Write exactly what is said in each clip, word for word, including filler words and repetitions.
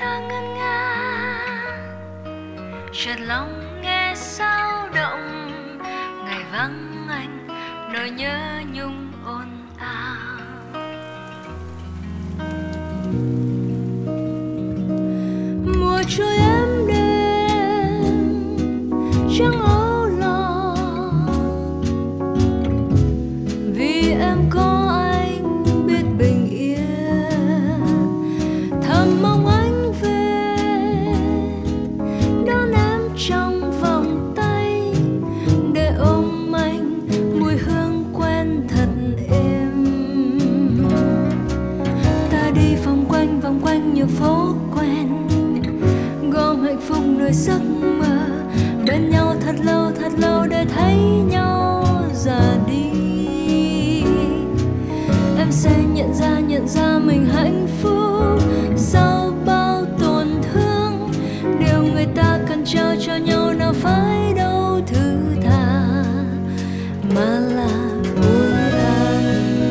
ta ngân nga, chợt lòng nghe sao động, ngày vắng anh nỗi nhớ nhung ồn ào. Mùa trôi em đêm chẳng âu lo, vì em có anh biết bình yên. Thầm mong anh về đón em trong vòng tay, để ôm anh mùi hương quen thật êm. Ta đi vòng quanh vòng quanh nhiều phố quen, gom hạnh phúc nơi giấc mơ, bên nhau thật lâu thật lâu để thấy nhau già đi. Em sẽ nhận ra nhận ra mình hạnh phúc sau bao tổn thương. Điều người ta cần trao cho nhau nào phải đâu thứ tha, mà là vui ăn.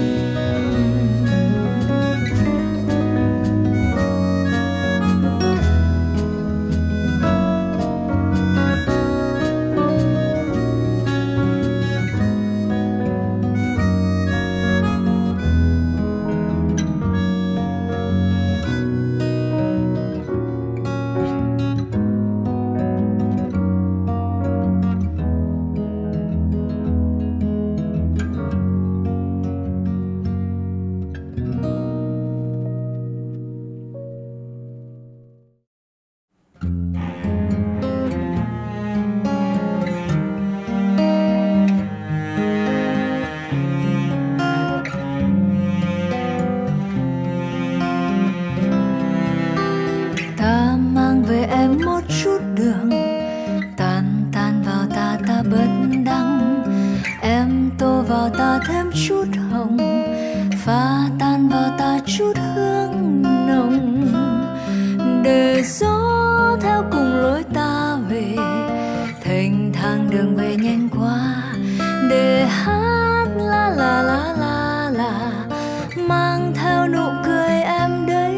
Ta mang về em một chút đường, tan tan vào ta ta bớt đắng. Em tô vào ta thêm chút hồng, pha tan vào ta chút hương nồng. Để gió theo cùng lối ta về, thênh thang đường về nhanh quá. Để hát la la la la la, mang theo nụ cười em đấy.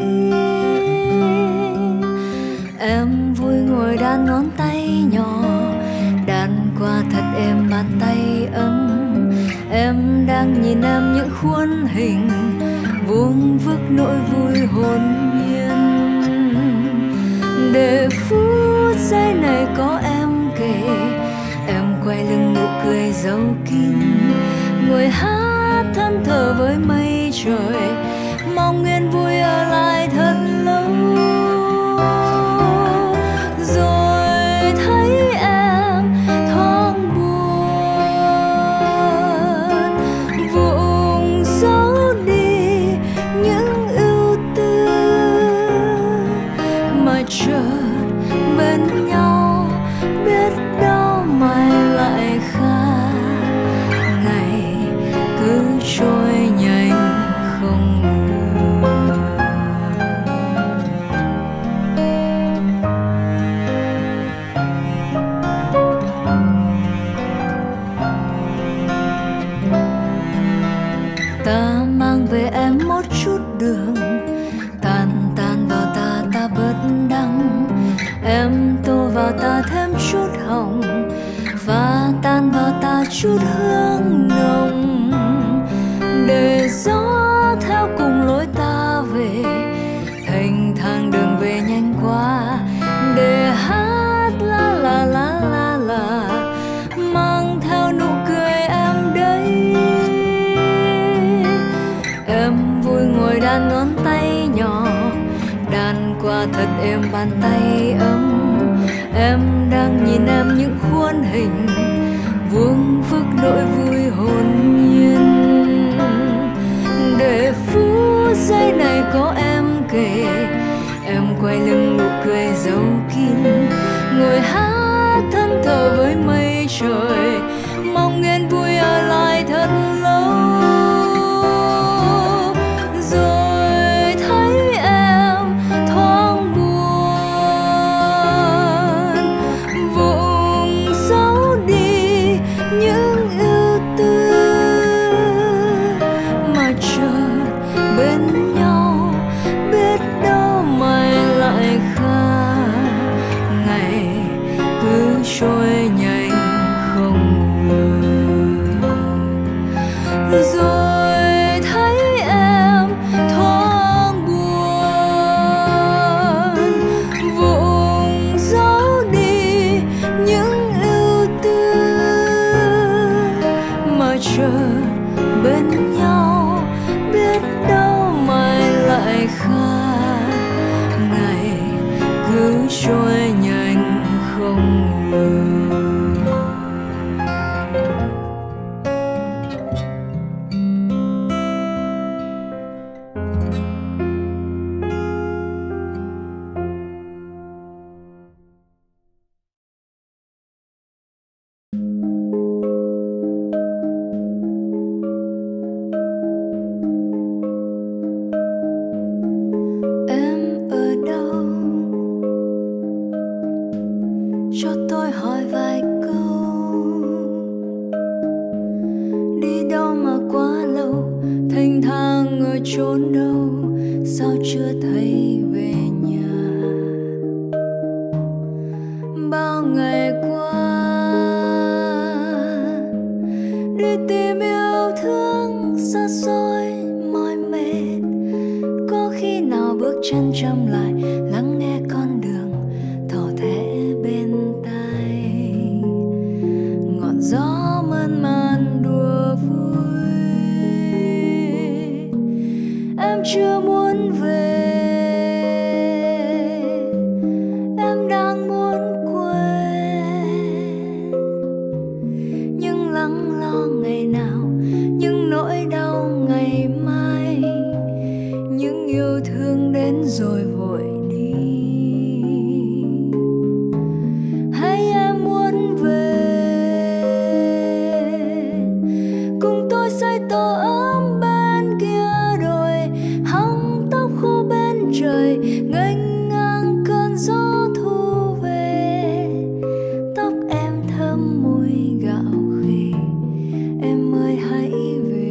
Em vui ngồi đan ngón tay nhỏ, đan qua thật êm bàn tay ấm. Em đang nhìn em những khuôn hình, vuông vức nỗi vui hồn nhiên. Để phút giây này có em kề, em quay lưng nụ cười giấu kín, ngồi hát thân thờ với mây trời, mong yên vui ở lại thật lâu. Rồi thấy em thoáng buồn, vụng giấu đi những ưu tư, mà chợt bên nhau biết đâu mai lại khác. Ngày cứ trôi nhanh không ngờ. Ta mang về em một chút đường, tan tan vào ta ta bớt đắng. Em tô vào ta thêm chút hồng, và tan vào ta chút hương nồng. Để gió theo cùng lối ta về, thênh thang đường về nhanh quá. Để hát la la la la la, mang theo nụ cười em đấy. Em vui ngồi đan ngón tay nhỏ, đan qua thật êm bàn tay ấm. Em đang nhìn em những khuôn hình, vuông vức nỗi vui hồn nhiên. Để phút giây này có em kề, em quay lưng nụ cười giấu kín, ngồi hát thân thờ với mây trời, mong yên vui ở lại thật lâu. Rồi thấy em thoáng buồn, vụng giấu đi những ưu tư, mà chợt bên nhau biết đâu mai lại rồi thấy em thoáng buồn, vùng giấu đi những ưu tư mà chợt bên nhau, biết đâu mai lại khác. Ngày cứ trôi nhanh không ngừng. Em ở đâu? Cho tôi hỏi vài câu. Đi đâu mà quá lâu, thênh thang ở chốn đâu, sao chưa thấy về nhà? Bao ngày qua đi tìm yêu thương xa xôi mỏi mệt, có khi nào bước chân chậm lại lắng nghe con đường thỏ thẻ bên tai, ngọn gió mơn man đùa vui. Em chưa muốn về, em đang muốn quên, nhưng lắng lo ngày nào, những nỗi đau ngày mai, những yêu thương đến rồi vội đi. Hay em muốn về cùng tôi xây tổ ấm bên kia đồi, hóng tóc khô bên trời, nghênh ngang cơn gió thu về. Tóc em thơm mùi gạo khê, em ơi hãy về.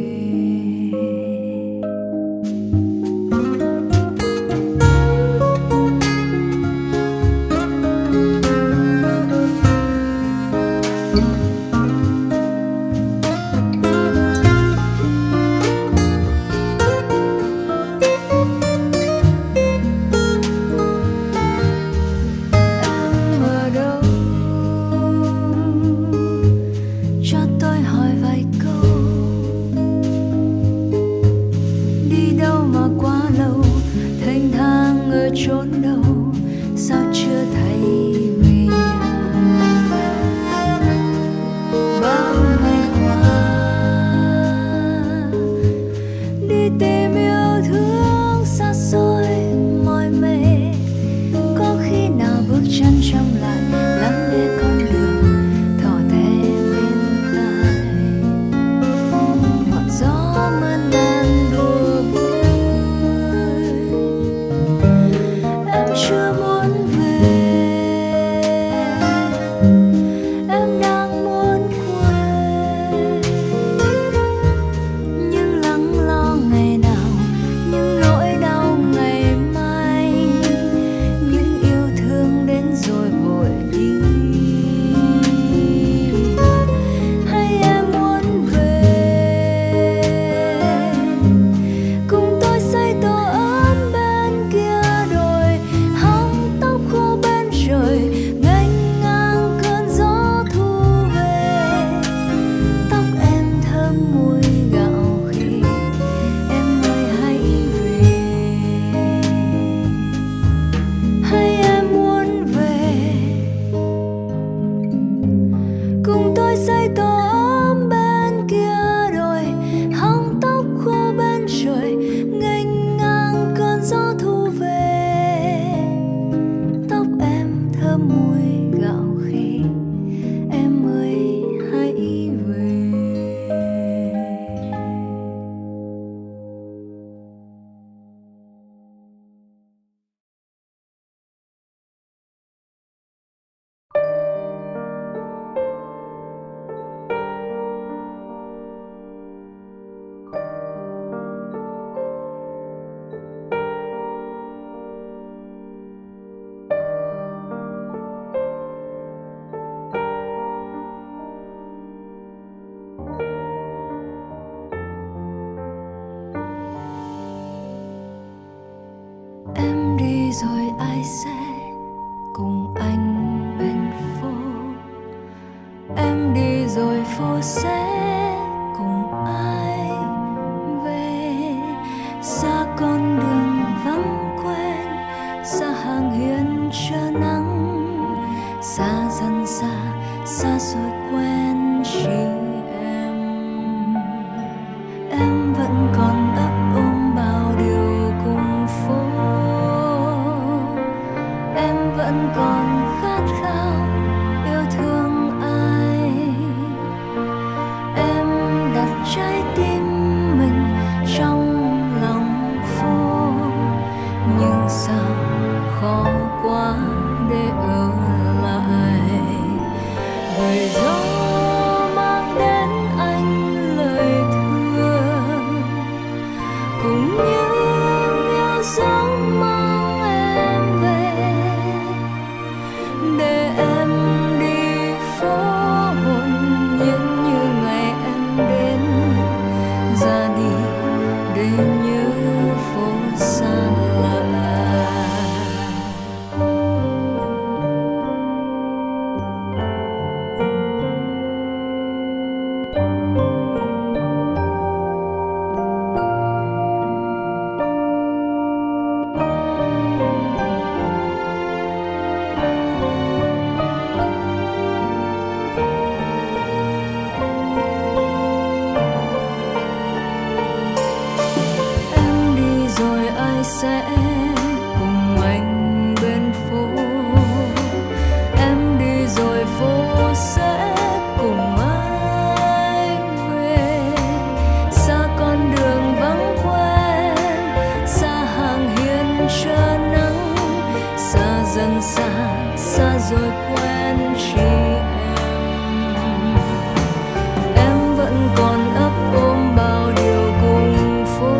rồi ai sẽ cùng anh bên phố. Em đi rồi phố sẽ cùng ai về, xa con đường vắng quen, xa hàng hiên chờ nắng, xa dần xa, xa rồi quen chỉ em. Em vẫn còn ấp ôm bao điều cùng phố, em vẫn còn khát khao yêu thương ai. Em đặt trái tim mình trong lòng phố, nhưng sao khó quá để ở lại. Người gió mang đến anh lời thương, cũng như yêu dấu mang em về, để em đi phố hồn nhiên như ngày em đến, ra đi để nhớ phố xa lạ. Em đi rồi ai sẽ cùng anh bên phố, em đi rồi phố sẽ cùng ai về, xa con đường vắng quen, xa hàng hiên chờ nắng, xa dần xa, xa rồi quen chỉ em. Em vẫn còn ấp ôm bao điều cùng phố,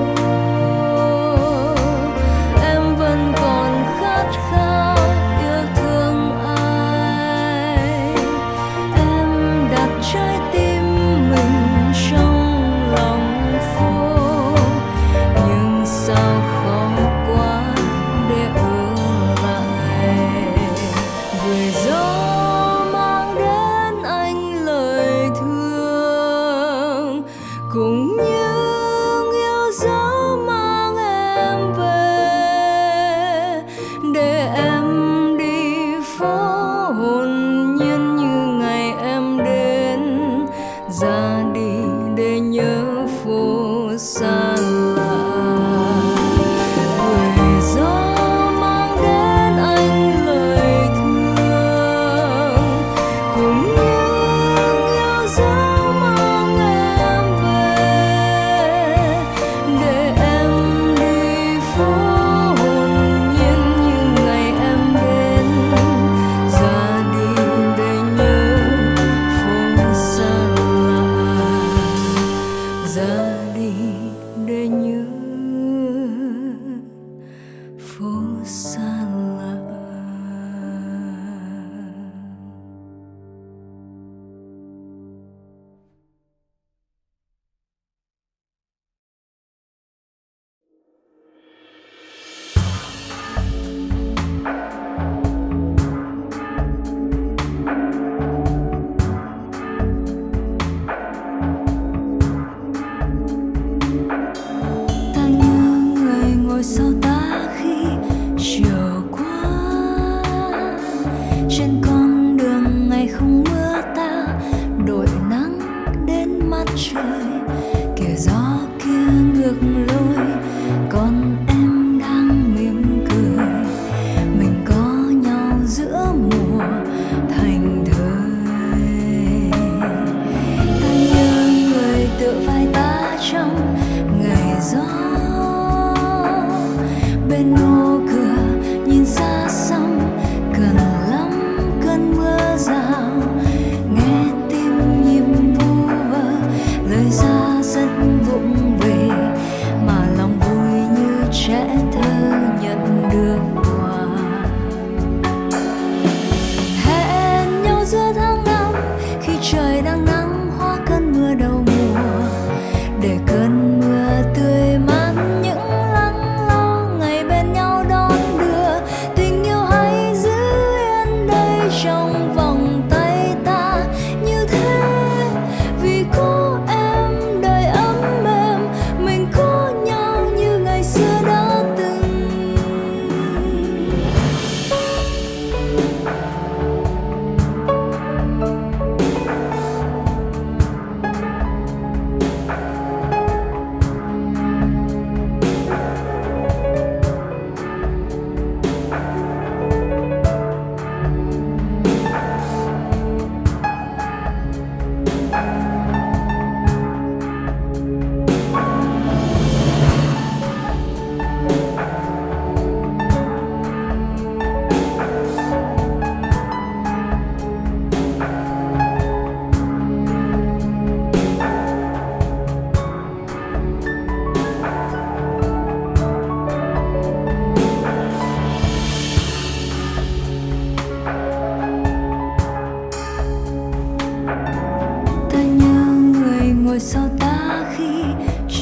em vẫn còn khát khao yêu thương ai. Em đặt trái tim mình trong lòng phố, nhưng sao khó quá để ở lại. Người gió mang đến anh lời thương, cũng như yêu dấu mang em về, để em đi phố hồn nhiên như ngày em đến, ra đi để nhớ phố xa lạ. Người gió mang đến anh lời thương, cũng như yêu dấu mang em về, để em đi phố hồn nhiên như ngày em đến, ra đi để nhớ phố xa lạ, ra đi để nhớ phố xa lạ. Ta như người ngồi sau ta khi chiều qua, trên con đường ngày không mưa ta đội nắng đến mắt trời, kìa gió kia ngược lối, còn em đang mỉm cười. Mình có nhau giữa mùa thành thơi. Ta nhớ người tựa vai ta trong ngày gió, bên ô cửa nhìn xa xăm, cần lắm cơn mưa rào, nghe tim nhịp vu vơ, lời ra rất vụng về, mà lòng vui như trẻ thơ nhận được quà. Hẹn nhau giữa tháng năm khi trời đang nắng, hóa cơn mưa đầu mùa, để cơn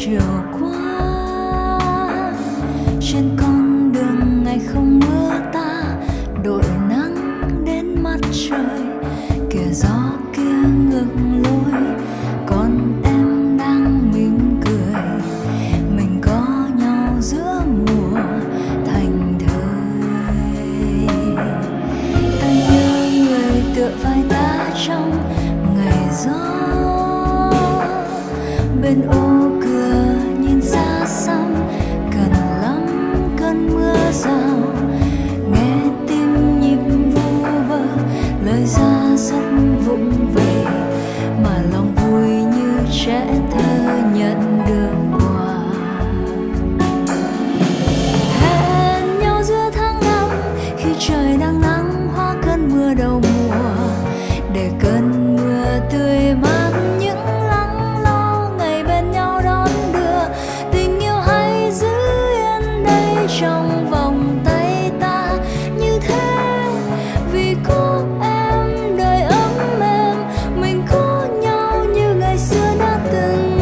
chiều qua trên con đường ngày không mưa ta đội nắng đến mắt trời, kìa gió kia ngược lối, còn em đang mỉm cười. Mình có nhau giữa mùa thành thơi. Ta nhớ người tựa vai ta trong ngày gió, bên ô cửa nhìn xa xăm, cần lắm cơn mưa rào, nghe tim nhịp vu vơ, lời ra rất vụng về, mà lòng vui như trẻ thơ nhận được quà. Hẹn nhau giữa tháng năm khi trời đang nắng hóa cơn mưa đầu mùa, để cơn mưa tươi mát những lắng lo ngày bên nhau đón đưa. Tình yêu hãy giữ yên đây trong vòng tay ta như thế, vì có em đời ấm êm, mình có nhau như ngày xưa đã từng.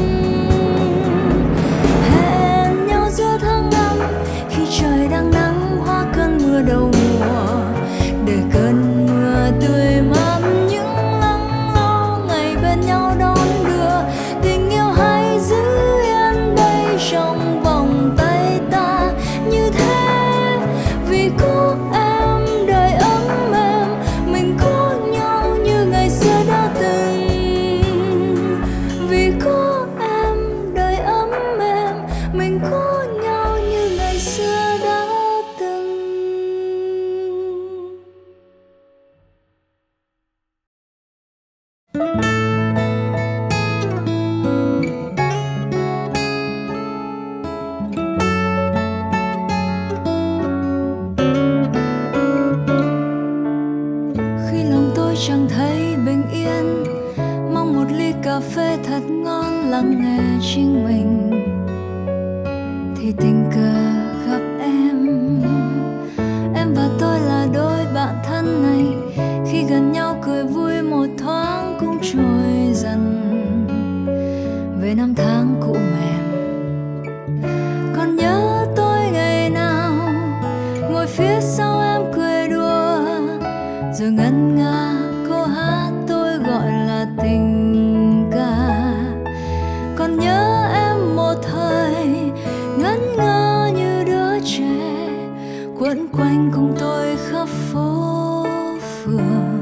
Hẹn nhau giữa tháng năm khi trời đang nắng hóa cơn mưa đầu mùa, để cơn mưa tươi mát những lắng lo ngày bên nhau đón đưa. Tình yêu hãy giữ yên đây trong vòng tay ta như thế, vì có em đời ấm êm, mình có nhau như ngày xưa đã từng. Vì có em đời ấm êm, mình có nhau như ngày xưa đã từng. Khi lòng tôi chẳng thấy bình yên, mong một ly cà phê thật ngon lắng nghe chính mình, thì tình cờ gặp em. Em và tôi là đôi bạn thân này, khi gần nhau cười vui một thoáng cũng trôi dần về năm tháng cũ mềm. Còn nhớ tôi ngày nào ngồi phía sau em cười đùa, rồi ngân nga câu hát tôi gọi là tình ca. Còn nhớ em một thời ngẩn ngơ như đứa trẻ, quấn quanh cùng tôi khắp phố phường.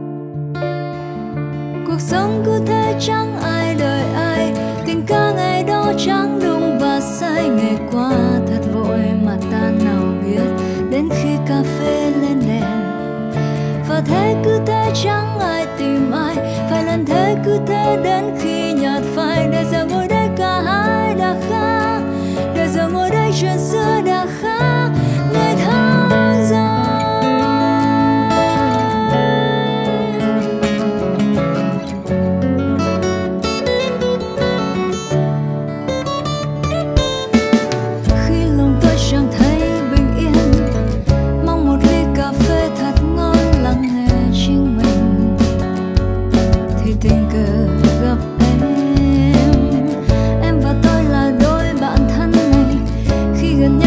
Cuộc sống cứ thế chẳng ai đợi ai, tình ca ngày đó chẳng đùng và say. Ngày qua thật vội mà ta nào biết, đến khi cà phê lên đèn. Và thế cứ thế chẳng ai tìm ai, phải lần thế cứ thế đến khi nhạt phai. Để giờ ngồi đây cả hai đã khác, để giờ ngồi đây chuyện xưa đã khác. Ngày tháng dài khi lòng tôi chẳng thấy bình yên, mong một ly cà phê thật ngon lắng nghe chính mình, thì tình cờ gặp em. Em và tôi là đôi bạn thân này, khi gần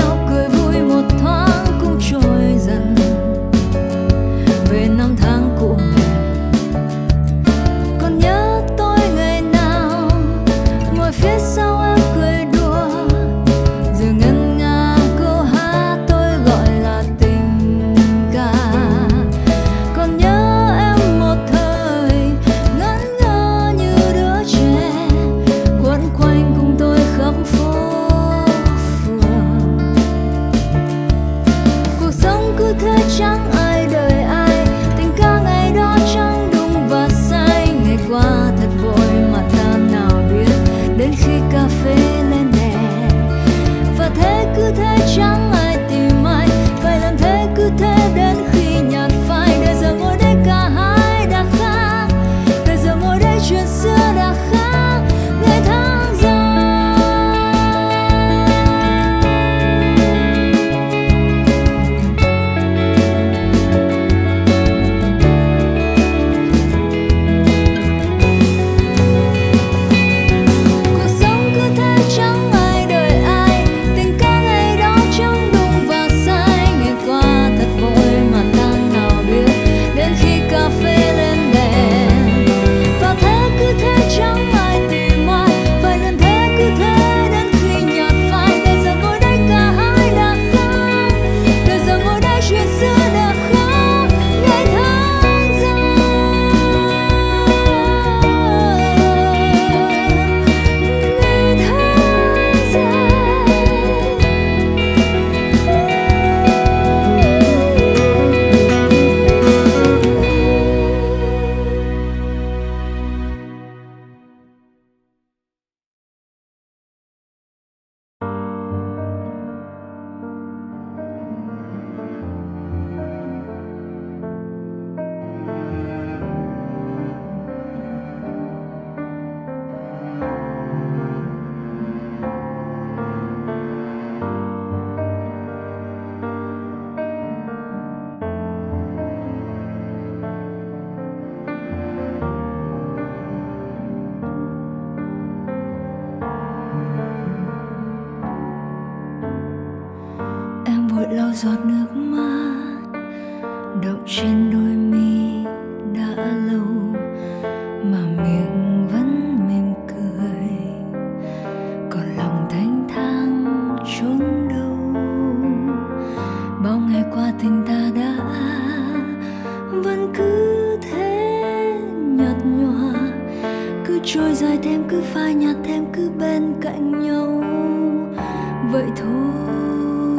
giọt nước mắt đọng trên đôi mi đã lâu mà miệng vẫn mỉm cười, còn lòng thênh thang trốn đâu. Bao ngày qua tình ta đã vẫn cứ thế nhạt nhòa, cứ trôi dài thêm, cứ phai nhạt thêm, cứ bên cạnh nhau vậy thôi.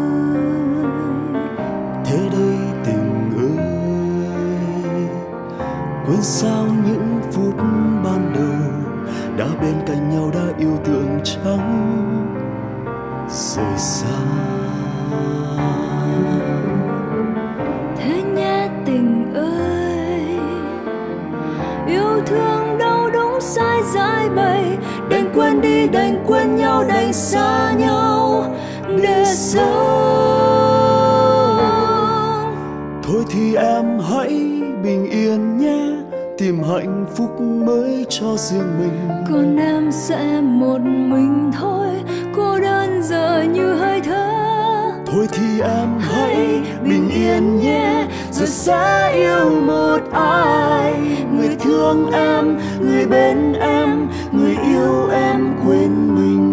Thế đây tình ơi, quên sao những phút ban đầu đã bên cạnh nhau, đã yêu thương chẳng rời xa. Thế nhé tình ơi, yêu thương đâu đúng sai giải bày, đành quên đi, đành quên nhau, đành xa nhau để sống. Thôi thì em hãy bình yên nhé, tìm hạnh phúc mới cho riêng mình. Còn em sẽ một mình thôi, cô đơn giờ như hơi thở. Thôi thì em hãy bình yên nhé, rồi sẽ yêu một ai, người thương em, người bên em, người yêu em quên mình.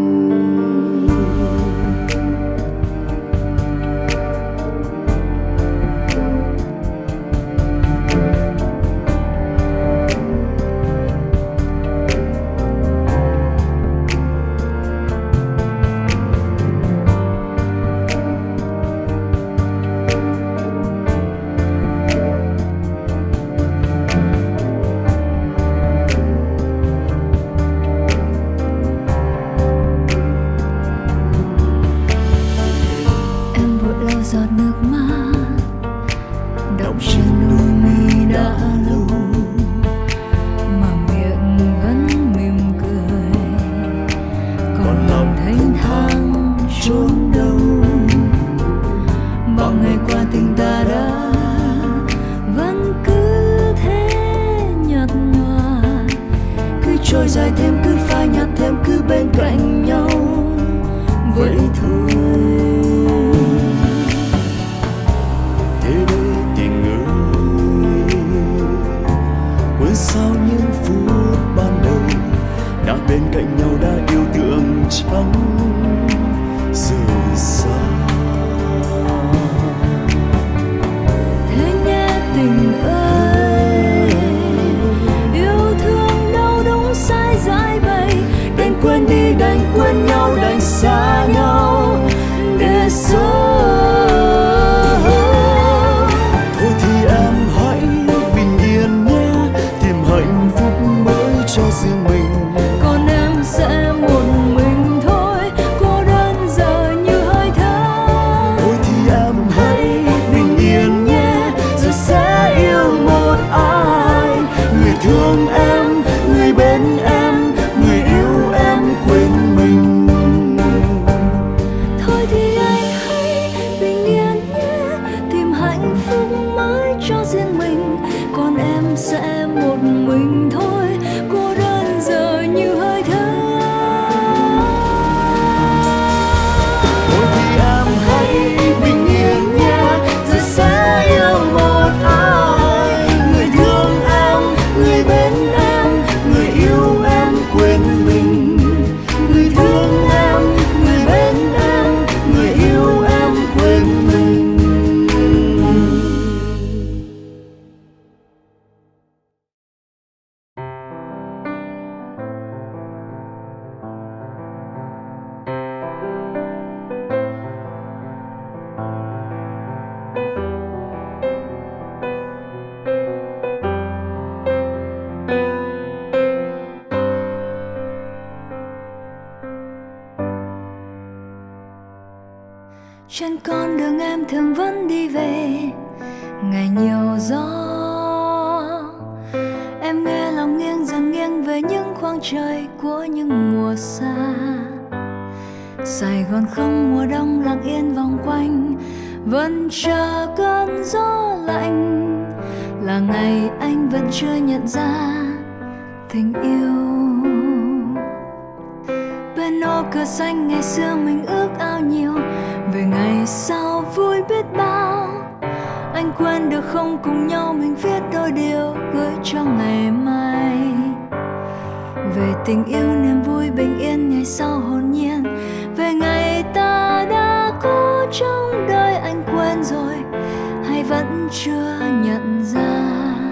Giọt nước mắt đọng trên đôi mi đã lâu mà miệng vẫn mỉm cười, còn lòng thênh thang trốn đâu. Bao ngày qua tình ta đã vẫn cứ thế nhạt nhòa, cứ trôi dài thêm, cứ phai nhạt thêm, cứ bên cạnh nhau vậy thôi. Sao những phút ban đầu đã bên cạnh nhau, đã yêu thương chẳng rời xa. Thế nhé tình ơi, yêu thương đâu đúng sai giải bày, đành quên đi, đành quên nhau, đành xa nhau để sống. Cho riêng mình, còn em sẽ một mình thôi, cô đơn giờ như hơi thở. thôi thì em hãy bình yên nhé, rồi sẽ yêu một ai, người thương em, người bên em, người yêu em quên mình. Thôi thì anh hãy bình yên nhé, tìm hạnh phúc mới cho riêng mình, còn em sẽ một mình thôi. Trên con đường em thường vẫn đi về, ngày nhiều gió. Em nghe lòng nghiêng dần nghiêng về những khoảng trời của những mùa xa. Sài Gòn không mùa đông lặng yên vòng quanh, vẫn chờ cơn gió lạnh. Là ngày anh vẫn chưa nhận ra tình yêu. Bên ô cửa xanh ngày xưa mình ước ao nhiều, về ngày sau vui biết bao. Anh quên được không, cùng nhau mình viết đôi điều gửi cho ngày mai. Về tình yêu niềm vui bình yên ngày sau hồn nhiên, về ngày ta đã có trong đời. Anh quên rồi hay vẫn chưa nhận ra,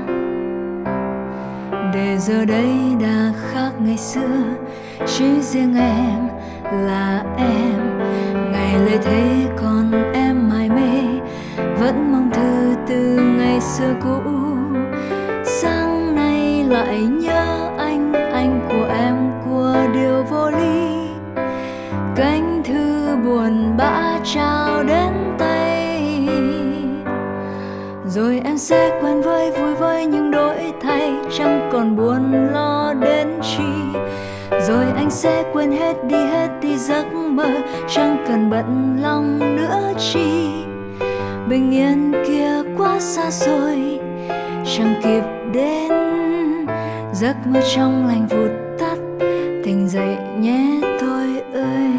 để giờ đây đã khác ngày xưa. Chỉ riêng em là em, ngày lễ thế còn em mải mê, vẫn mong thư từ ngày xưa cũ. Sáng nay lại nhớ anh, anh của em của điều vô ly. Cánh thư buồn bã trao đến tay, rồi em sẽ quen với vui với những đổi thay, chẳng còn buồn lo đến chi. Rồi anh sẽ quên hết đi hết đi giấc mơ, chẳng cần bận lòng nữa chi. Bình yên kia quá xa xôi, chẳng kịp đến. Giấc mơ trong lành vụt tắt, tỉnh dậy nhé tôi ơi.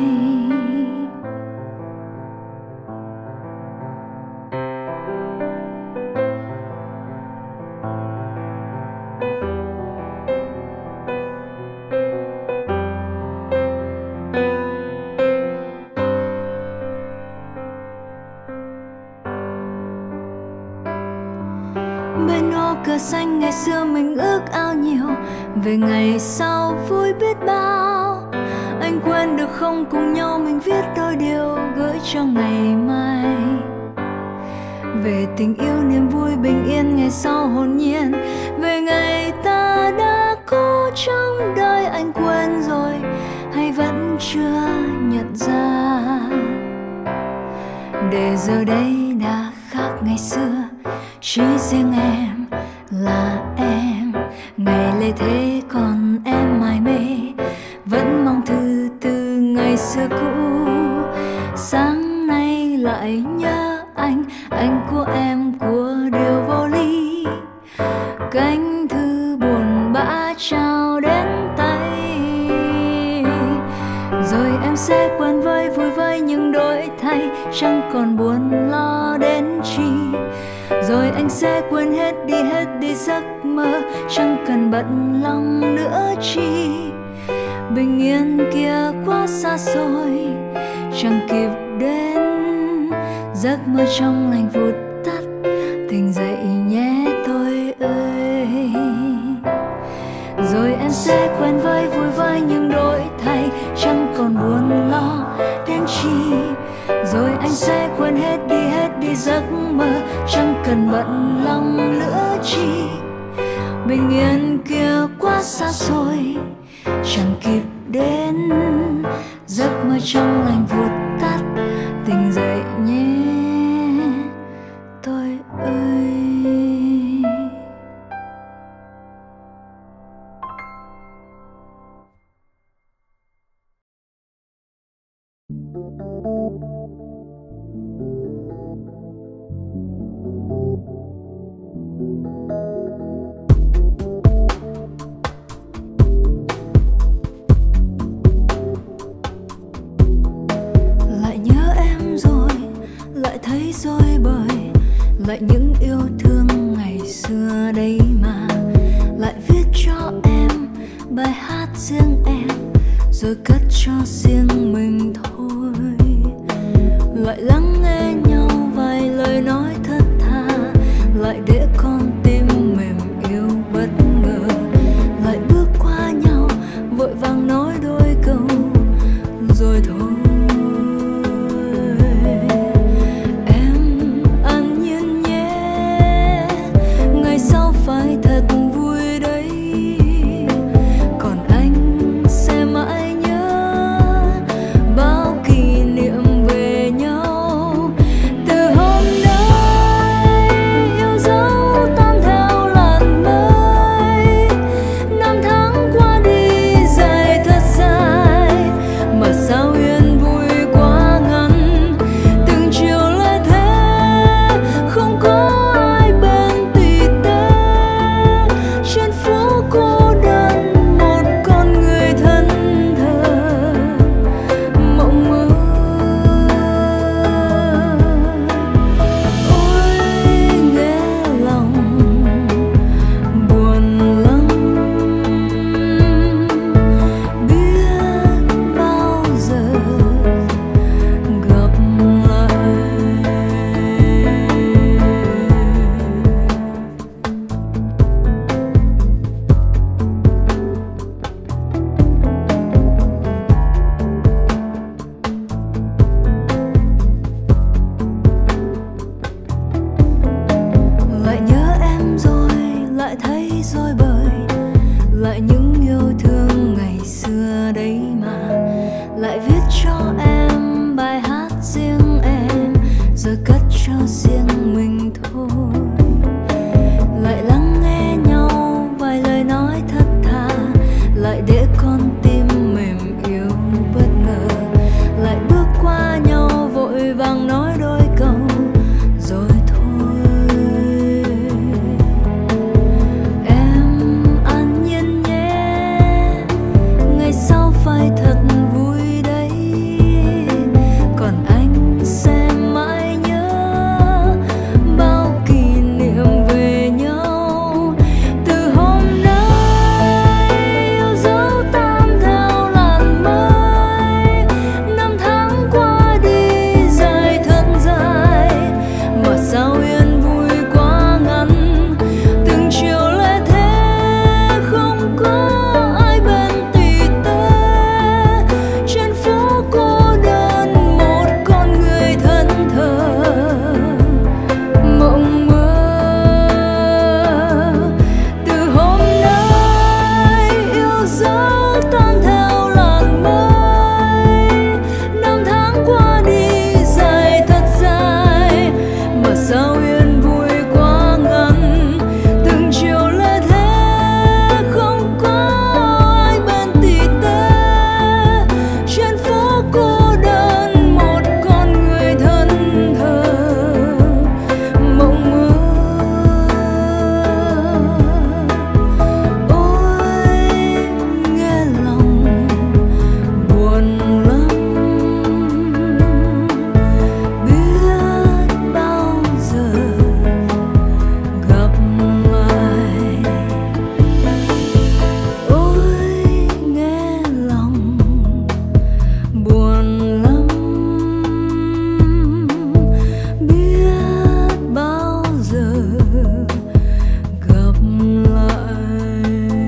Bên ô cửa xanh ngày xưa mình ước ao nhiều, về ngày sau vui biết bao. Anh quên được không, cùng nhau mình viết đôi điều gửi cho ngày mai. Về tình yêu niềm vui bình yên ngày sau hồn nhiên, về ngày ta đã có trong đời. Anh quên rồi hay vẫn chưa nhận ra, để giờ đây đã khác ngày xưa. Chỉ riêng em là em, ngày lễ thế còn em mải mê, vẫn mong thư từ ngày xưa cũ. Sáng nay lại nhớ anh, anh của em của điều vô ly. Cánh thư buồn bã trao đến tay, rồi em sẽ quen với vui với những đổi thay, chẳng còn buồn lo đến chi. Rồi anh sẽ quên hết đi hết đi giấc mơ, chẳng cần bận lòng nữa chi. Bình yên kia quá xa xôi, chẳng kịp đến. Giấc mơ trong lành vụt tắt, tỉnh dậy nhé tôi ơi. Rồi em sẽ quen với vui với những đổi thay, chẳng còn buồn lo đến chi. Rồi anh sẽ quên hết đi hết đi giấc mơ, chẳng cần bận lòng nữa chi. Bình yên kia quá xa xôi, chẳng kịp đến. Giấc mơ trong lành vụt tắt, tỉnh dậy nhé tôi ơi. Thấy rồi bởi lại những yêu thương ngày xưa đây mà, lại viết cho em bài hát riêng em, rồi cất cho riêng mình thôi. Lại lắng nghe nhau vài lời nói thật thà, lại để con tim mềm yêu bất ngờ. Lại bước qua nhau vội vàng nói đôi câu rồi thôi. Phải thật vui đấy, còn anh sẽ mãi nhớ bao kỷ niệm về nhau. cho riêng mình thôi. Lại lắng nghe nhau vài lời nói thật thà, lại để con tim mềm yếu bất ngờ, lại bước qua nhau vội vàng nói đôi câu rồi thôi. Em an nhiên nhé, ngày sau phải thật vui đấy, còn anh sẽ mãi nhớ bao kỷ niệm về nhau. Từ hôm nay yêu dấu tan theo làn mây, năm tháng qua đi dài thật dài, mà sao yên vui quá ngắn. Từng chiều lệ thế không có ai bên tì tê, trên phố cô đơn một con người thân thờ mộng mơ. Từ hôm nay yêu dấu tan theo làn mây, năm tháng qua đi dài thật dài, mà sao yên vui quá ngắn. Từng chiều lệ thế không có ai bên tì tê, trên phố cô đơn một con người thân thờ mộng mơ. Ôi nghe lòng buồn lắm, biết bao giờ gặp lại. Ôi nghe lòng buồn lắm, biết bao giờ gặp lại.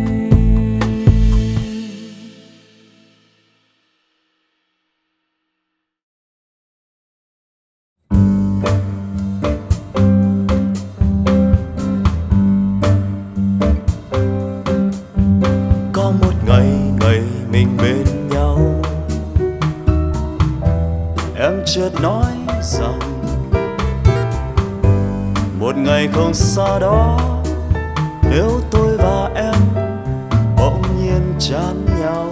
Có một ngày ngày mình bên nhau, em chợt nói rằng một ngày không xa đó, nếu tôi và em bỗng nhiên chán nhau.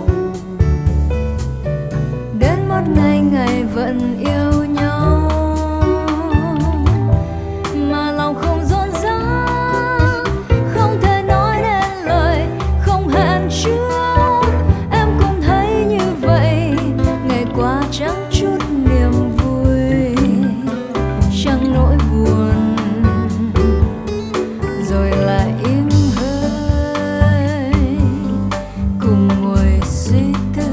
Đến một ngày ngày vẫn yêu nhau, mà lòng không rộn rã, không thể nói nên lời, không hẹn trước. Em cũng thấy như vậy, ngày qua chẳng chút niềm vui, chẳng nỗi buồn, rồi lại im hơi cùng ngồi suy tư.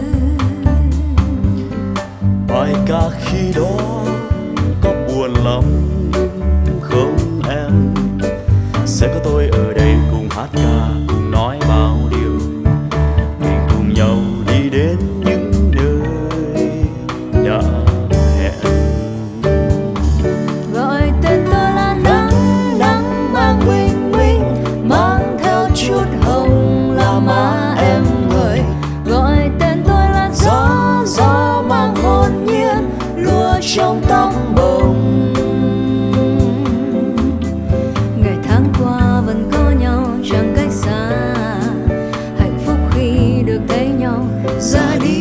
Bài ca khi đó có buồn lắm không em? Sẽ có tôi ở đây cùng hát ca, cùng nói bao điều, mình cùng nhau đi đến những nơi đã hẹn. Gọi tên tôi là nắng, nắng mang bình minh, mang theo chút hồng là má em ngời. Gọi tên tôi là gió, gió mang hồn nhiên lùa trong tóc bồng. Ngày tháng qua vẫn có nhau chẳng cách xa, hạnh phúc khi được thấy nhau ra đi.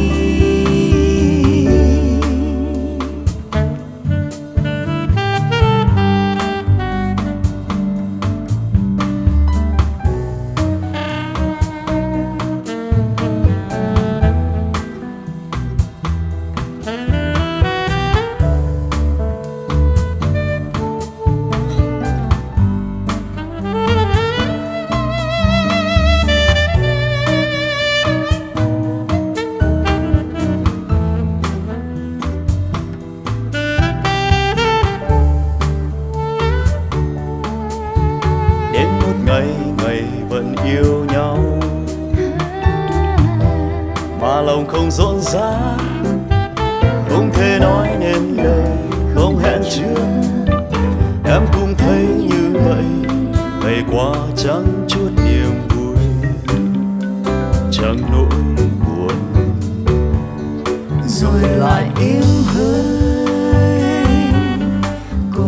Đến một ngày ngày vẫn yêu nhau, mà lòng không rộn rã, không thể nói nên lời, không hẹn trước. Em cũng thấy như vậy, ngày qua chẳng chút niềm vui, chẳng nỗi buồn, rồi lại im hơi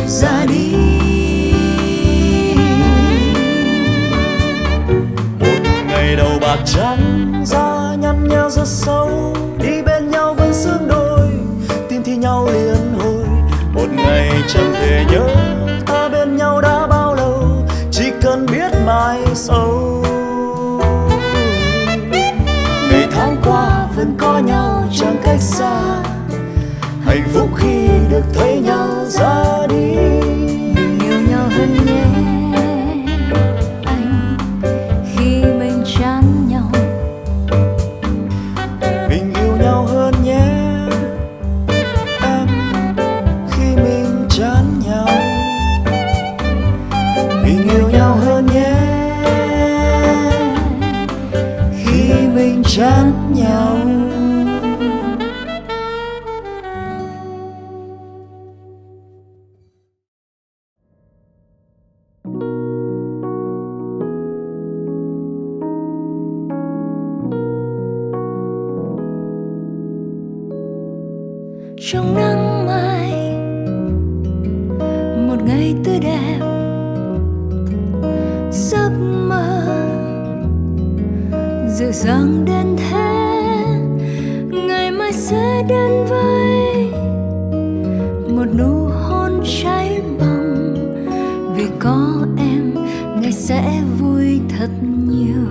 ra đi. Một ngày đầu bạc trắng, da nhăn nheo rất sâu, đi bên nhau vẫn xương đôi, tim thi nhau liên hồi. Một ngày chẳng thể nhớ ta bên nhau đã bao lâu, chỉ cần biết mai sau. Ngày tháng qua vẫn có nhau chẳng cách xa, hạnh phúc khi được thấy nhau ra đi. Mình yêu nhau hơn nhé anh, khi mình chán nhau. Mình yêu nhau hơn nhé em, khi mình chán nhau. Mình yêu nhau hơn nhé khi mình chán nhau. Trong nắng mai, một ngày tươi đẹp, giấc mơ dịu dàng đến thế. Ngày mai sẽ đến với một nụ hôn cháy bỏng, vì có em ngày sẽ vui thật nhiều.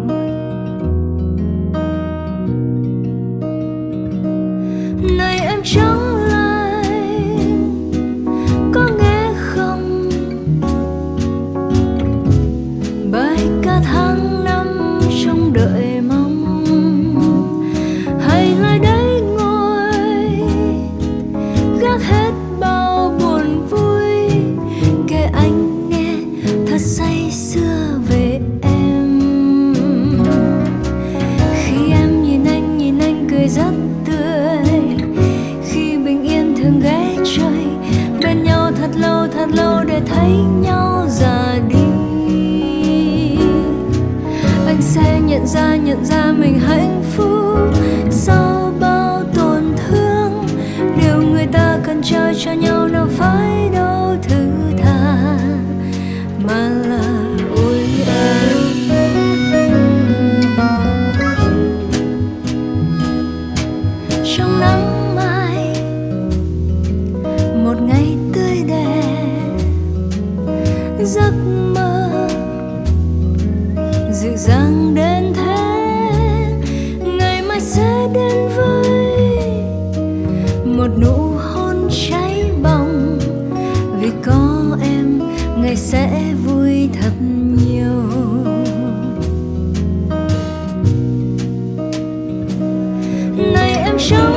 Này em trắng lại, có nghe không? Bài ca tháng năm trong đợi mong. Hãy lại đây ngồi, gác hết bao buồn vui, kể anh nghe thật say sưa về em. Khi em nhìn anh, nhìn anh cười rất tươi, khi bình yên thường ghé chơi bên nhau thật lâu thật lâu để thấy nhau già đi. Anh sẽ nhận ra nhận ra mình hạnh phúc sau bao tổn thương. Điều người ta cần chờ cho nhau đâu phải đâu thứ tha, mà là ôi em. Trong nắng mai, một ngày tươi đẹp, giấc mơ dịu dàng đến thế. Ngày mai sẽ đến với một nụ hôn cháy bỏng, vì có em ngày sẽ vui thật nhiều. Này em trao